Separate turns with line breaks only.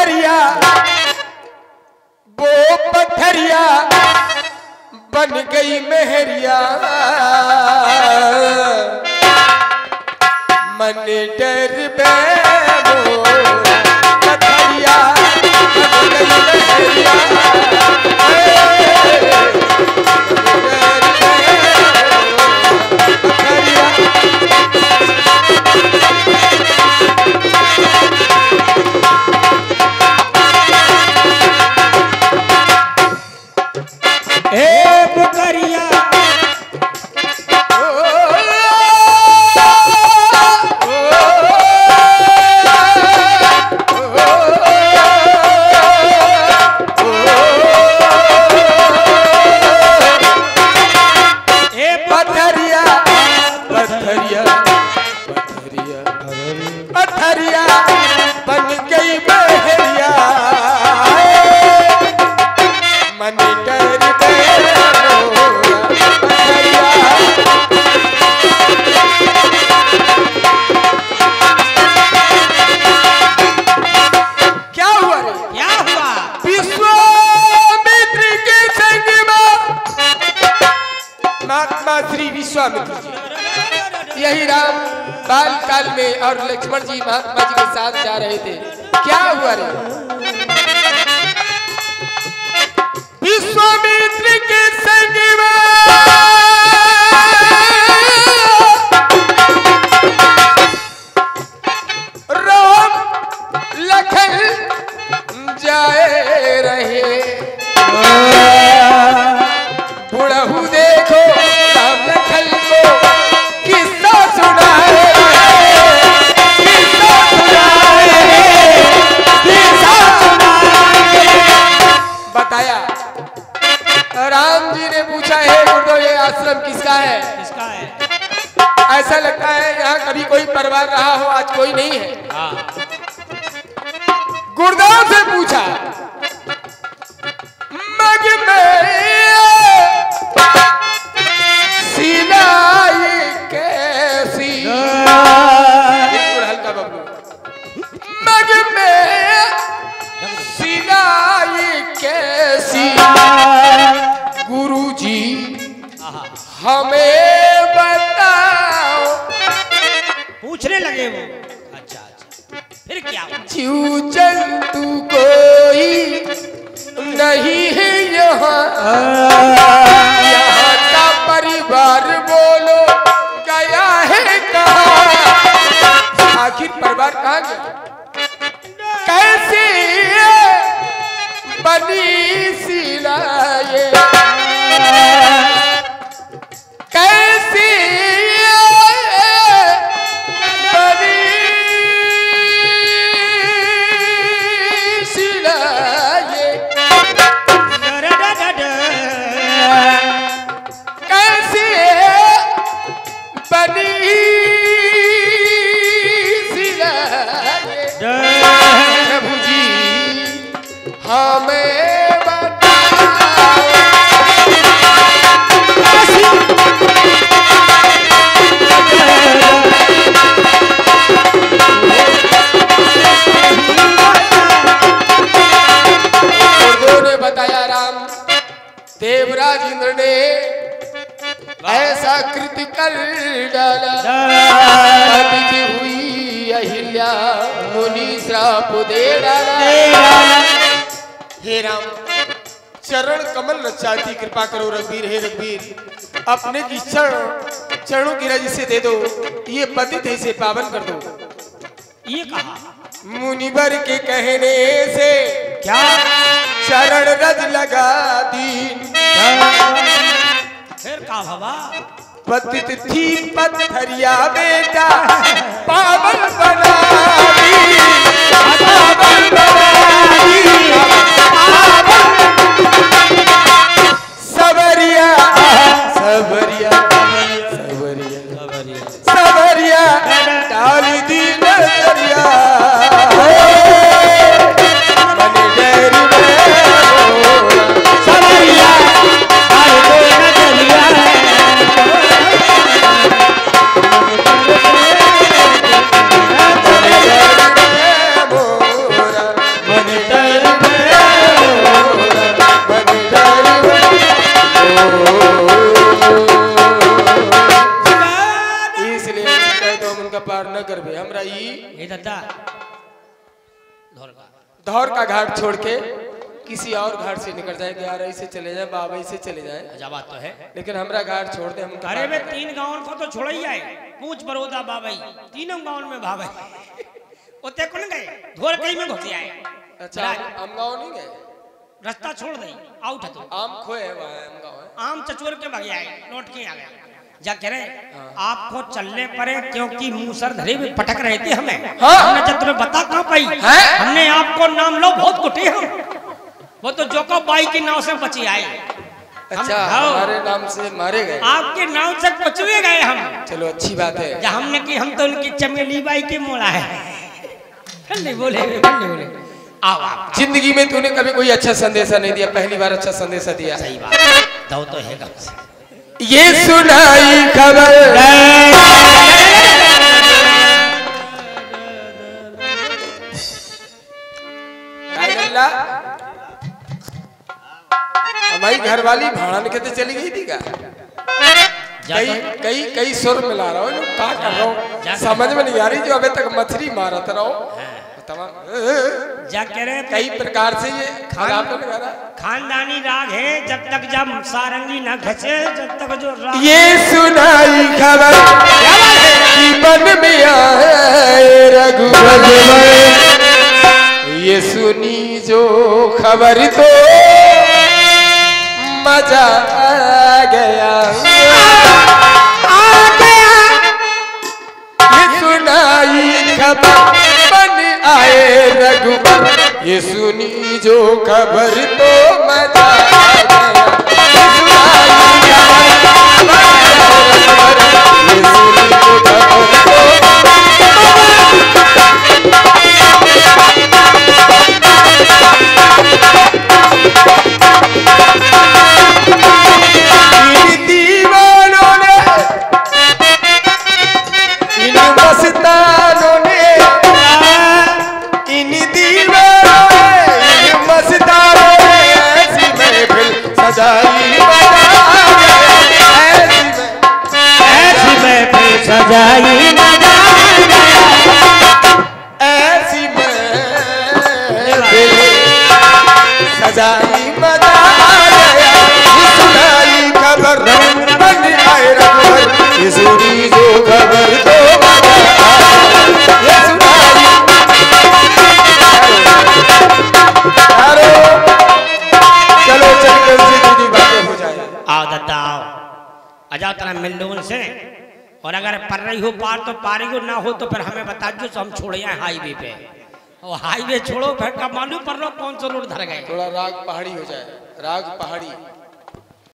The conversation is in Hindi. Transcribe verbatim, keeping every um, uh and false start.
पथरिया वो पथरिया बन गई मेहरिया मन डर बे पथरिया बन गई मेहरिया यही राम बाल काल में और लक्ष्मण जी महात्मा जी के साथ जा रहे थे। क्या हुआ रे? विश्वामित्र के संग राम लखन जाए रहे। बुढ़ऊ देखो राम लखन को किस्सा सुनाए किस्सा सुनाए किस्सा सुनाए। बताया राम जी ने पूछा है गुरुदेव ये आश्रम किसका है? किसका है? ऐसा लगता है यहाँ कभी कोई परिवार रहा हो, आज कोई नहीं है। गुरुदेव से पूछा मग में सिलाई कैसी हल्का बबलू मग में सिलाई कैसी गुरुजी हमें बताओ।
पूछने लगे वो। अच्छा अच्छा फिर क्या?
जीव जंतु कोई नहीं है यहाँ, यहाँ का परिवार बोलो गया है कहाँ? आखिर परिवार कहाँ गया? कैसे बनी सिलाए कैसे बनी सिलाए कैसे बनी सिलाए प्रभु जी हमें बताया राम देवराज इंद्र ने ऐसा कृत्य कर डाला पतित हुई अहिल्या मुनि श्राप दे डाला। हे राम चरण कमल रचाती कृपा करो रघुवीर। हे रघुवीर अपने की चरण चरणों की रज से दे दो, ये पतित है इसे पावन कर दो।
ये कहा
मुनिवर के कहने से क्या चरण रज लगा दीन।
फिर का भवा
पतित थी पथरिया बेटा पावन बना दी पावन बना दी सबरिया सबरिया सबरिया सबरिया डाल दी नजरिया
धौर का
धौर का घाट छोड़ के किसी और घाट से निकल जाए, ग्यारह से चले जाए, बाबई से चले जाए।
अच्छा बात तो है।
लेकिन हमरा घाट छोड़ दे हम।
अरे वे तीन गांव को तो छोड़ ही आए, पूछ बरोदा बाबई तीनों गांव में भावे ओते कौन गए, धोर कहीं में घुस आए।
अच्छा हम गाँव नहीं गए,
रास्ता छोड़ दे आउट है तो
आम खोए है वहाँ हम गाँव है।
आम चचोर के भाग आए, लौट के आ गए। जा कह रहे आपको चलने पड़े क्योंकि मूसर धरे में पटक रहे थे हमें।
हाँ?
हमने जब तुम्हें बता कहाँ पाई, हमने आपको नाम लो बहुत कुटे हम, वो तो जोको बाई के नाव से बचे आए।
अच्छा हमारे नाम से मारे गए,
आपके नाम से बचवे गए हम।
चलो अच्छी बात है।
जब हमने की हम तो उनकी चमेली बाई के मोड़ा है। नहीं बोले नहीं बोले आओ आप।
जिंदगी में तूने कभी कोई अच्छा संदेशा नहीं दिया, पहली बार अच्छा संदेशा दिया।
सही बात दो तो है गम से।
ये सुनाई खबर हमारी घरवाली भाड़न के तो चली गई थी का, कई कई कई सुर मिला रहा हूँ, क्या कर रहा हूँ समझ में नहीं आ रही। जो अभी तक मछली मारत रहो तमाम
जा कह रहे
कई प्रकार से ये खान
खानदानी राग है, जब तक जब सारंगी न घसे जब तक जो राग।
ये सुनाई खबर जीवन में आए रघुवर, ये सुनी जो खबर तो मजा आ गया आ गया। ये सुनाई खबर आए रघुवर, ये सुनी जो खबर तो मजा आ गया। ये सुनी जो खबर तो इन दीवानों ने, इन मस्तानों ने, इन दीवानों ने, इन मस्तानों ने ऐसी महफिल सजाई
ऐसी महफिल सजाई
ऐसी महफिल सजाई मजा आ गया। सुनाई खबर बन आए रघुवर, ये सुनी जो खबर तो मजा आ गया। सुनाई अरे चलो चल कर सीधी बातें हो जाए।
आओ दादा आओ अजा तरह मिल लो उनसे, और अगर पर रही हो पार तो पारी हो, ना हो तो फिर हमें बता दो तो हम छोड़ जाए हाईवे पे। और हाईवे छोड़ो फिर कब मालूम पर लो कौन सा रोड धर गए।
थोड़ा राग पहाड़ी हो जाए, राग पहाड़ी।